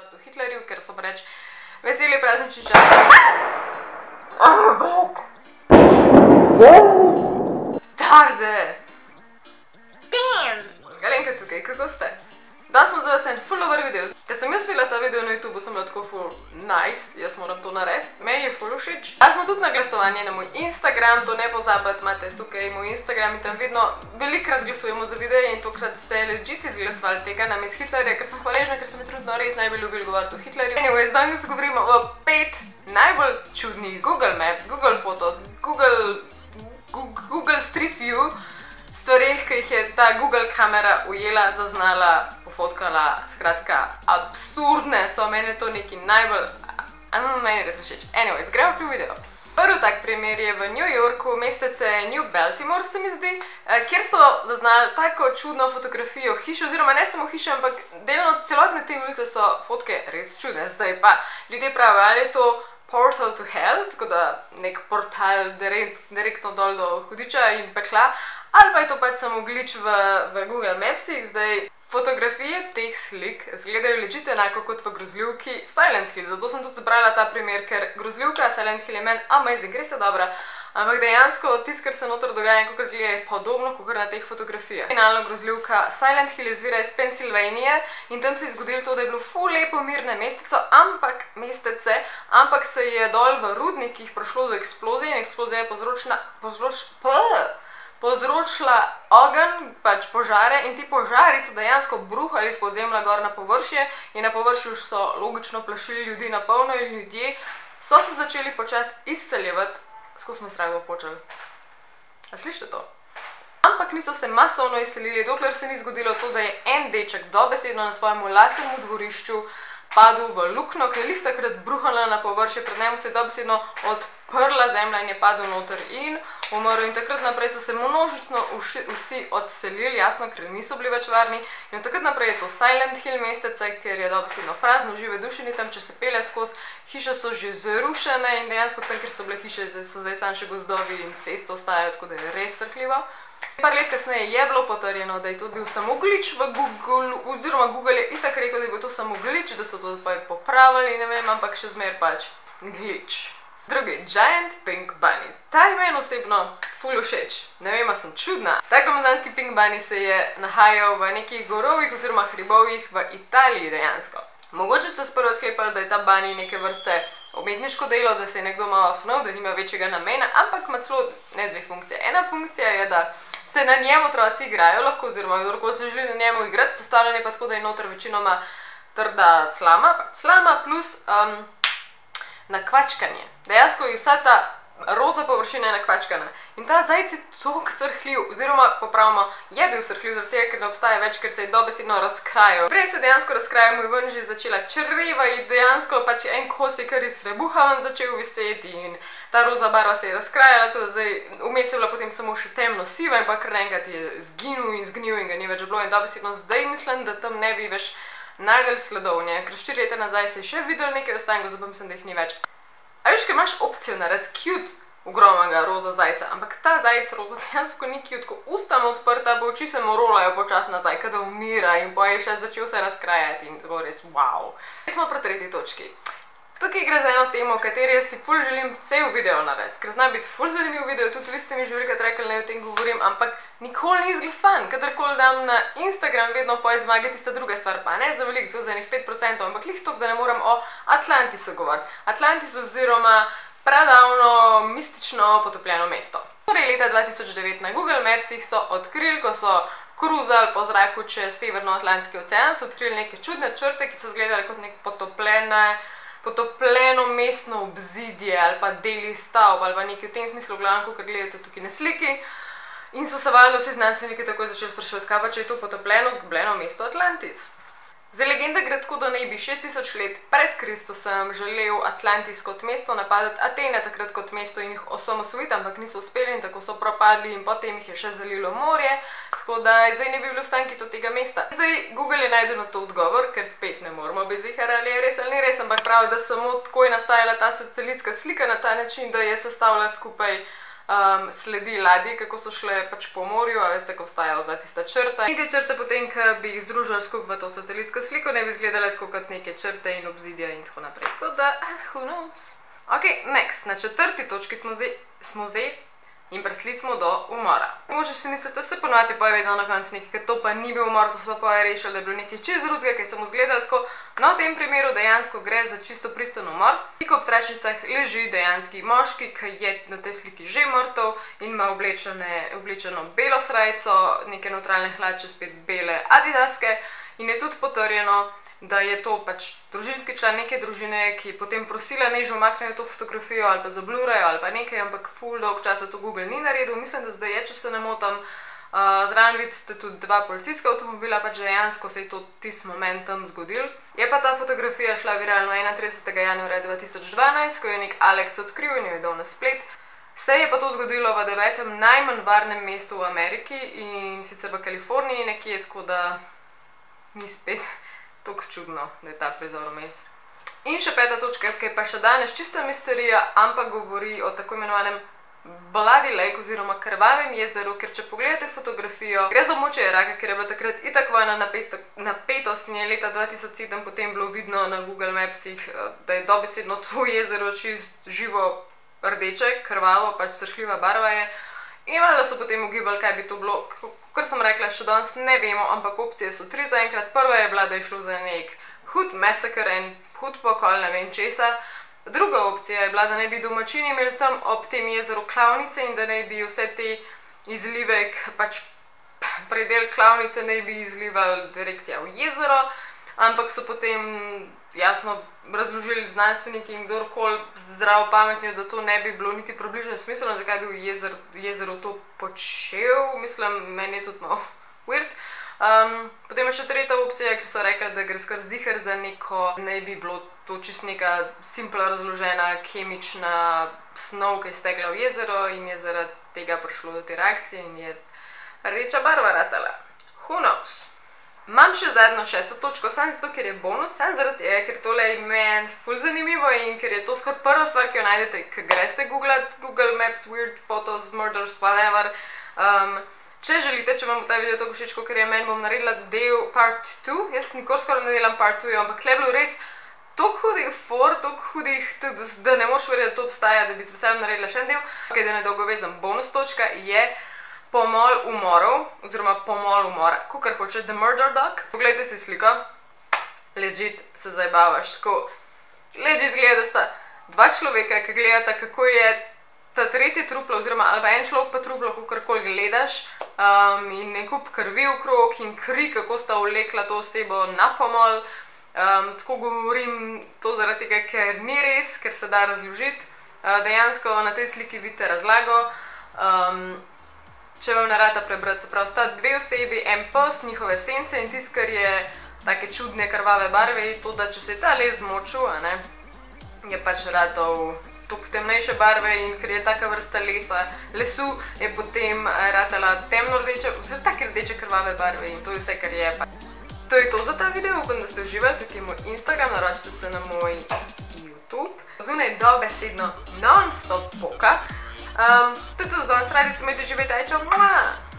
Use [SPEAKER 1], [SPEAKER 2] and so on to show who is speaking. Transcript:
[SPEAKER 1] govoriti o Hitlerju, ker so pa reč veseli praznični čas. Tarde!
[SPEAKER 2] Damn!
[SPEAKER 1] Galenka tukaj, kako ste? Da smo za vas en full dober video. Ker sem jaz videla ta video na YouTube, sem bila tako full nice, jaz moram to narediti. Meni je full všeč. Da smo tudi na glasovanje na moj Instagram, to ne pozabiti, imate tukaj moj Instagram in tam vedno velikrat glasujemo za videe in tokrat ste legit izglasovali tega namesto Hitlerja, ker sem hvaležna, ker sem trenutno res najbolj ljubila govoriti o Hitlerju. Anyways, danes govorimo o 5 najbolj čudnih Google Maps, Google Photos, Google Street View stvareh, ki jih je ta Google kamera ujela, zaznala, pofotkala, skratka, absurdne so, meni to neki najbolj, meni res všeč. Anyways, gremo pri video. Prvi tak primer je v New Yorku, mestece New Baltimore se mi zdi, kjer so zaznali tako čudno fotografijo hiše, oziroma ne samo hiše, ampak delno celotne te ulice so fotke res čudne. Zdaj pa ljudje pravijo, ali je to portal to hell, tako da nek portal direktno dol do hudiča in pekla, ali pa je to pač samo glitch v Google Mapsih. Zdaj, fotografije teh slik izgledajo legit enako kot v grozljivki Silent Hill, zato sem tudi zbrala ta primer, ker grozljivka Silent Hill je meni amazing, res je dobra, ampak dejansko tisto, kar se noter dogaja in kako izgleda, je podobno kot na teh fotografijah. Finalno grozljivka Silent Hill izvira iz Pennsylvanije in tam se je zgodilo to, da je bilo ful lepo mirne mestece, ampak se je dol v rudnikih prišlo do eksplozije in eksplozija je povzročila ogenj, pač požare, in ti požari so dejansko bruhali iz podzemlja gor na površje in na površju so logično plašili ljudi na polno in ljudje so se začeli počasi izseljevati. Skozi me strah bo počel. A slišite to? Ampak niso se masovno izselili, dokler se ni zgodilo to, da je en deček dobesedno na svojemu lastnemu dvorišču padel v luknjo, ki je lih takrat bruhala na površje, pred njemu se je dobesedno odprla zemlja in je padel noter in umrl. In takrat naprej so se množično vsi odselili, jasno, ker niso bili več varni. In od takrat naprej je to Silent Hill mestece, ker je dobesedno prazno, žive duše ni tam, če se pelje skozi, hiše so že zrušene in dejansko tam, kjer so bile hiše, so zdaj samo še gozdovi in ceste ostajajo, tako da je res srhljivo. Par let kasneje je bilo potrjeno, da je to bil samo glitch v Google, oziroma Google je itak rekel, da je bil to samo glitch, da so to pa popravili, ne vem, ampak še zmer pač glitch. Drugi, Giant Pink Bunny. Ta je meni osebno ful všeč. Ne vem, a sem čudna. Ta gromozanski Pink Bunny se je nahajal v nekih gorovih oziroma hribovih v Italiji dejansko. Mogoče so sprva sklepali, da je ta bunny neke vrste umetniško delo, da se je nekdo malo afnal, da nima večjega namena, ampak ima celo ne dve funkcije. Ena funkcija je, da se na njem otroci igrajo lahko, oziroma kdorkoli se želi na njemu igrati, sestavljen je pa tako, da je noter večinoma trda slama plus nakvačkanje. Dejansko je vsa ta roza površina je nakvačkana. In ta zajec je toliko srhljiv, oziroma popravimo, je bil srhljiv, zaradi tega, ker ne obstaja več, ker se je dobesedno razkrajal. Prej se dejansko razkrajal, mu je ven že začela čreva in dejansko pač en kos je kar iz trebuha ven začel viseti in ta roza barva se je razkrajala, tako da zdaj vmes je bila potem samo še temno siva in pa kar naenkrat je zginil in ga ni več bilo in dobesedno zdaj mislim, da tam ne bi več najdel sledov, ne, ker 4 leta nazaj se je še videl nekaj ostankov, zdaj pa mislim, da jih ni več. A veš, ker imaš opcijo na res cute ogromnega roza zajca, ampak ta zajec roza dejansko ni cute, ko usta mu odprta, pa oči se mu rolajo počasi nazaj, kada umira in pa je še začel se razkrajati in tako res wow. Smo pri tretji točki. Tukaj gre za eno temo, o kateri jaz si ful želim cel video narediti, ker zna biti ful zanimiv video, tudi vi ste mi že velikrat rekli, naj o tem govorim, ampak nikoli ni izglasovan. Kadarkoli dam na Instagram, vedno pa je zmaga tista druga stvar, pa ne za veliko, tako za enih 5%, ampak lih toliko, da ne moram o Atlantisu govoriti. Atlantis oziroma pradavno mistično potopljeno mesto. Torej leta 2009 na Google Mapsih so odkrili, ko so kruzali po zraku čez Severnoatlantski ocean, so odkrili neke čudne črte, ki so izgledali kot nek potopljeno mestno obzidje ali pa deli stavb ali pa nekaj v tem smislu, glavno, kot gledate tukaj na sliki. In so se valjda vsi znanstveniki takoj začeli spraševati, kaj pa če je to potopljeno, zgubljeno mesto Atlantis. Zdaj, legenda gre tako, da naj bi 6000 let pred Kristusem želel Atlantis kot mesto napadati Atene takrat kot mesto in jih osamosvojiti, ampak niso uspeli in tako so propadli in potem jih je še zalilo morje, tako da zdaj ne bi bili ostanki do tega mesta. Zdaj, Google je najdel na to odgovor, ker spet ne moramo biti zihar, ali je res ali ni res, ampak pravi, da samo tako je nastajala ta satelitska slika na ta način, da je sestavila skupaj sledi ladji, kako so šle pač po morju, a veste, ko vstajajo za tista črta. In te črte potem, ko bi jih združili skupaj v to satelitsko sliko, ne bi izgledale tako kot neke črte in obzidja in tako naprej. Tako da, who knows? Ok, next, na 4. točki smo zdaj in prišli smo do umora. Mogoče si mislite, se ponovadi pa je vedno na koncu nekaj, ker to pa ni bil umor, to smo pa rešili, da je bilo nekaj čez drugega, kaj sem izgledala tako. No, v tem primeru dejansko gre za čisto pristen umor. Tik ob tračnicah leži dejanski moški, ki je na tej sliki že mrtev in ima oblečeno belo srajco, neke nevtralne hlače, spet bele adidaske in je tudi potrjeno, da je to pač družinski član neke družine, ki je potem prosila, naj že umaknejo to fotografijo ali pa zablurajo ali pa nekaj, ampak ful dolg časa to Google ni naredil. Mislim, da zdaj je, če se ne motam. Zraven vidite tudi 2 policijska avtomobila, pač dejansko se je to tisti moment tam zgodil. Je pa ta fotografija šla viralno 31. januarja 2012, ko je nek Alex odkril in jo je dal na splet. Se je pa to zgodilo v 9. najmanj varnem mestu v Ameriki in sicer v Kaliforniji nekje, tako da ni spet tako čudno, da je ta prizor vmes. In še 5. točka, ki je pa še danes čista misterija, ampak govori o tako imenovanem Bloody Lake oziroma krvavem jezeru, ker če pogledate fotografijo, gre za območje Iraka, ker je bila takrat itak vojna napetost in je leta 2007 potem bilo vidno na Google Mapsih, da je dobesedno to jezero čist živo rdeče, krvavo, pač srhljiva barva je. In malo so potem ugibali, kaj bi to bilo. Kar sem rekla, še danes ne vemo, ampak opcije so 3 zaenkrat. Prva je bila, da je šlo za nek hud massakr in hud pokol, ne vem česa. Druga opcija je bila, da naj bi domačini imeli tam ob tem jezeru klavnice in da naj bi vse te izlive, pač predel klavnice naj bi izlivali direkt v jezero, ampak so potem jasno razložili znanstveniki in kdorkoli zdravo pametni, da to ne bi bilo niti približno smiselno, zakaj bi v jezeru to počel. Mislim, meni je tudi malo weird. Potem je še 3. opcija, ker so rekli, da gre skar ziher za neko, naj bi bilo to čist neka simpla razložena kemična snov, ki je stekla v jezero in je zaradi tega prišlo do te reakcije in je rdeča barva ratala. Who knows? Imam še zadnjo 6. točko, samo zato, ker je bonus, samo zaradi tega, ker tole je meni ful zanimivo in ker je to skoraj prva stvar, ki jo najdete, ko greste googlat, Google Maps, weird photos, murders, whatever. Če želite, če vam bo ta video tako všeč, ker je meni, bom naredila del part 2. Jaz nikoli skoraj ne delam part 2, ampak tle je bilo res toliko hudih for, toliko hudih, da ne moš verjeti, da to obstaja, da bi z veseljem naredila še en del. Ok, da ne dolgo vezam, bonus točka je pomol umorov, oziroma pomol umora, kakor hoče, The Murder Dog. Poglejte si sliko, legit se zajebavaš, tako, legit zgleda, da sta 2 človeka, ki gledata, kako je ta tretji truplo, oziroma ali pa en človek pa truplo, kakorkoli gledaš, in en kup krvi okrog in kri, kako sta vlekla to osebo na pomol. Tako govorim to zaradi tega, ker ni res, ker se da razložiti. Dejansko na tej sliki vidite razlago. Če vam ne rata prebrati, se pravi, sta 2 osebi, en pes, njihove sence in tisto, kar je take čudne krvave barve, je to, da če se je ta les zmočil, je pač ratal toliko temnejše barve in ker je taka vrsta lesu, je potem ratala temno rdeče, oziroma take rdeče krvave barve in to je vse, kar je. To je to za ta video, upam, da ste uživali, tukaj je moj Instagram, naročite se na moj YouTube. Zunaj dobesedno non-stop poka. To je to za danes, radi se imejte, živeti, ajčo,